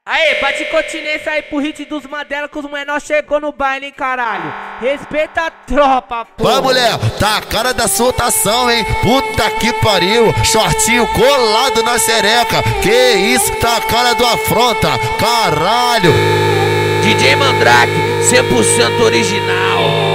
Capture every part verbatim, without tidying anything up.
Aê, bate continência aí pro hit dos Mandela que os menor chegou no baile, hein, caralho. Respeita a tropa, pô. Vai, mulher, tá a cara da soltação, hein? Puta que pariu, shortinho colado na xereca. Que isso, tá a cara do afronta, caralho. D J Mandrake, cem por cento original.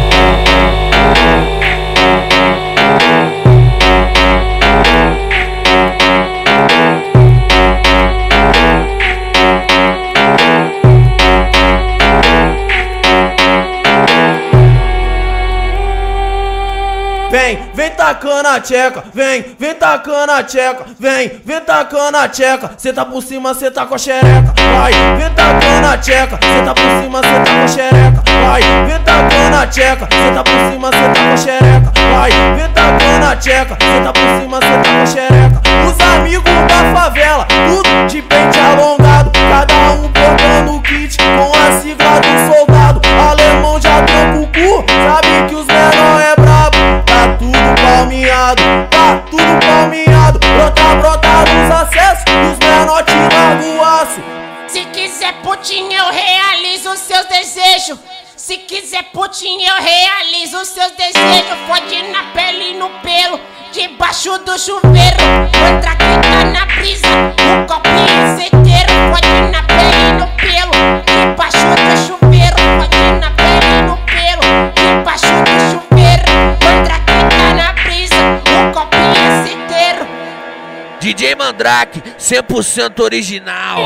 Vem, vem tacando a tcheca, vem, vem tacando a tcheca, vem, vem tacando a tcheca, cê tá por cima, cê tá com a xereca, vai, vem tacando a tcheca, cê tá por cima, cê tá com a xereca, vai, vem tacando a tcheca, cê tá por cima, cê tá com a xereca, vai, vem tacando a tcheca, cê tá por cima, cê tá com a xereca. Os amigos da favela, tudo de pente alongado, cada um portando o kit com a sigla do soldado, alemão já tranca o cu, sabe que os menor é brabo. Tá tudo palmeado, tá tudo palmeado. Brota, brota nos acessos e os menor tiram do aço. Se quiser Putin eu realizo os seus desejos. Se quiser Putin eu realizo os seus desejos. Pode na pele e no pelo, debaixo do chuveiro. Outra que tá na brisa, o copinho certeiro. Pode na pele e no pelo, debaixo do chuveiro. Pode na pele e no pelo, debaixo do chuveiro. Outra que tá na brisa, o copinho certeiro. D J Mandrake, cem por cento original.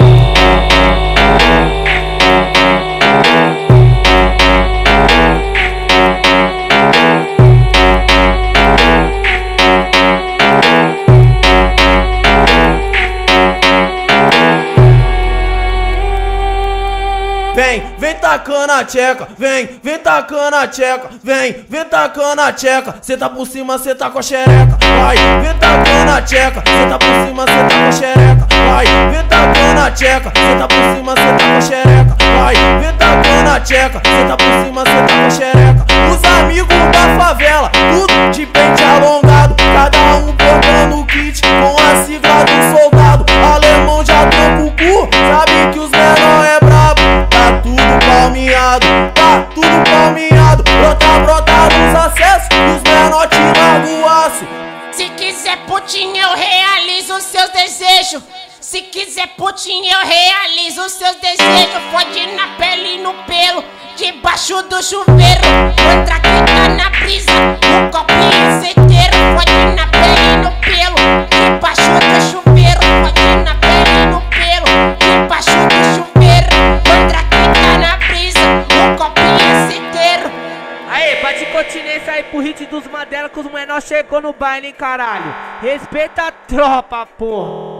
Vem, vem tacando a tcheca, vem, vem tacando a tcheca, vem, vem tacando a tcheca, cê tá por cima, cê tá com a xereca, vai, vem tacando a tcheca, cê tá por cima, cê tá com a xereca, vai, vem tacando a tcheca, cê tá por cima, cê tá com a xereca, vai, vem tacando a tcheca, cê tá por cima, cê tá com a xereca. Os amigos da favela, tudo de pente alongado, cada um portando o kit com a sigla do soldado, alemão já tranca o cu, sabe que os menor é brabo. Tá tudo palmeado, tá tudo palmeado. Brota, brota nos acessos e os menor tiram do aço. Se quiser Putin eu realizo os seus desejos. Se quiser Putin eu realizo os seus desejos. Pode na pele e no pelo, debaixo do chuveiro. Outra que tá na brisa, o copinho certeiro. Pode na pele e no pelo, debaixo do chuveiro. Pode na pele e no pelo, debaixo do chuveiro. Outra que tá na brisa, o copinho certeiro. Aê, bate continência aí pro hit dos Mandela que os menor chegou no baile, hein, caralho. Respeita a tropa, pô.